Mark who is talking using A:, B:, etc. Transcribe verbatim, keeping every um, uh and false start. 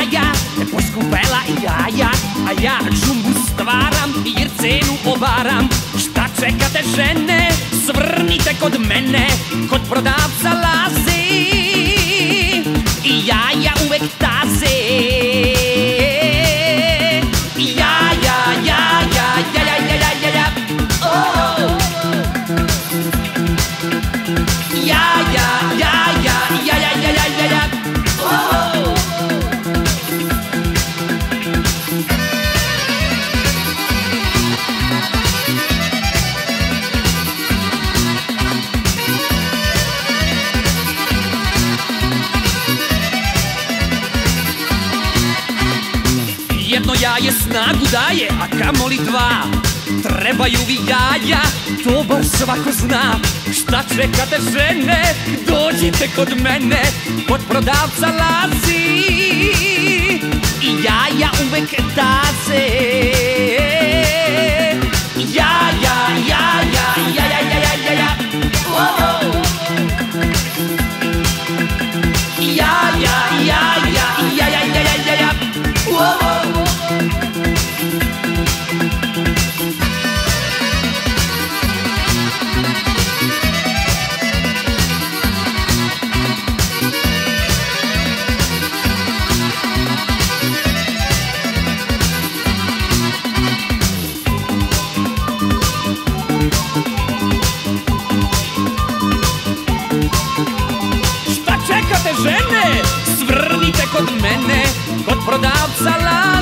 A: jaja, poskupela jaja, a ja džumbu stvaram jer cenu obaram. Šta čekate žene, svrnite kod mene, kod prodavca Laze i jaja uvek taze. Jaja, jaja, jaja, jaja, jaja, oh. Jaja, jaja, jaja, jaja, jaja, oh. Jedno jaje snagu daje, a kamoli dva. Trebaju vi jaja, to baš svako zna. Šta čekate žene, dođite kod mene, kod prodavca Laze i jaja uvek taze. Jaja, jaja, jaja, jaja, jaja, oh. Jaja, jaja, jaja, jaja, jaja, oh. Žene, svrnite kod mene, kod prodavca Laze